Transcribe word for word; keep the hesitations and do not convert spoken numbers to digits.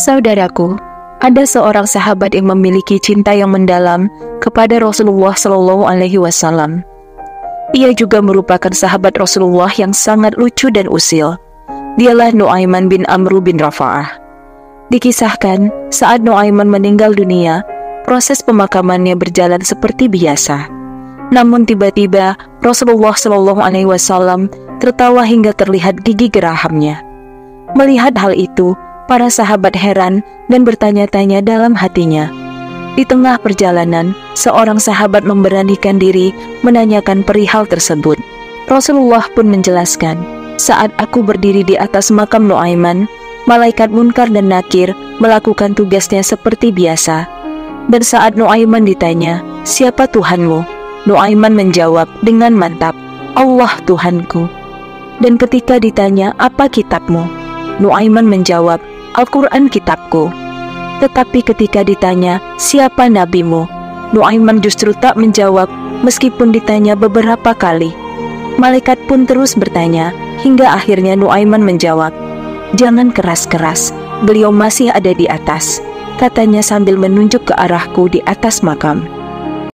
Saudaraku, ada seorang sahabat yang memiliki cinta yang mendalam kepada Rasulullah Shallallahu Alaihi Wasallam. Ia juga merupakan sahabat Rasulullah yang sangat lucu dan usil. Dialah Nu'aiman bin Amr bin Rafa'ah. Dikisahkan, saat Nu'aiman meninggal dunia, proses pemakamannya berjalan seperti biasa. Namun tiba-tiba Rasulullah Shallallahu Alaihi Wasallam tertawa hingga terlihat gigi gerahamnya. Melihat hal itu, para sahabat heran dan bertanya-tanya dalam hatinya. Di tengah perjalanan, seorang sahabat memberanikan diri menanyakan perihal tersebut. Rasulullah pun menjelaskan, saat aku berdiri di atas makam Nu'aiman, malaikat Munkar dan Nakir melakukan tugasnya seperti biasa. Dan saat Nu'aiman ditanya, siapa Tuhanmu? Nu'aiman menjawab dengan mantap, Allah Tuhanku. Dan ketika ditanya, apa kitabmu? Nu'aiman menjawab, Al-Quran kitabku. Tetapi ketika ditanya, siapa nabimu? Nu'aiman justru tak menjawab, meskipun ditanya beberapa kali. Malaikat pun terus bertanya, hingga akhirnya Nu'aiman menjawab, jangan keras-keras, beliau masih ada di atas, katanya sambil menunjuk ke arahku di atas makam.